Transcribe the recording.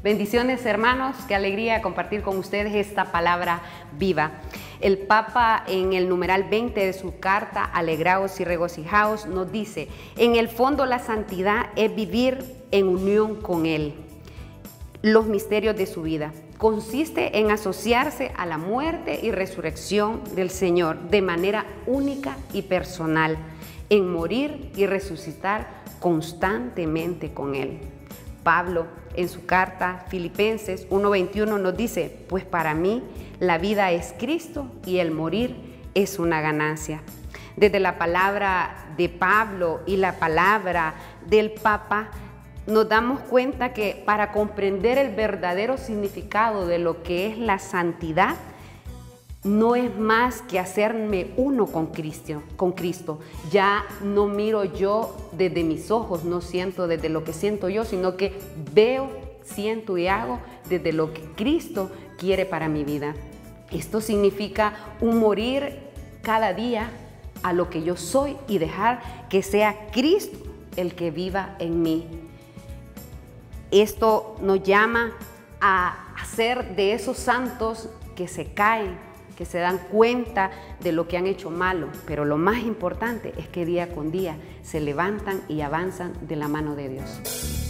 Bendiciones, hermanos, qué alegría compartir con ustedes esta palabra viva. El Papa, en el numeral 20 de su carta, Alegraos y regocijaos, nos dice: en el fondo la santidad es vivir en unión con Él. Los misterios de su vida consiste en asociarse a la muerte y resurrección del Señor de manera única y personal, en morir y resucitar constantemente con Él. Pablo, en su carta Filipenses 1:21, nos dice: pues para mí la vida es Cristo y el morir es una ganancia. Desde la palabra de Pablo y la palabra del Papa, nos damos cuenta que para comprender el verdadero significado de lo que es la santidad, no es más que hacerme uno con Cristo. Ya no miro yo desde mis ojos, no siento desde lo que siento yo, sino que veo, siento y hago desde lo que Cristo quiere para mi vida. Esto significa un morir cada día a lo que yo soy y dejar que sea Cristo el que viva en mí. Esto nos llama a ser de esos santos que se caen, que se dan cuenta de lo que han hecho malo, pero lo más importante es que día con día se levantan y avanzan de la mano de Dios.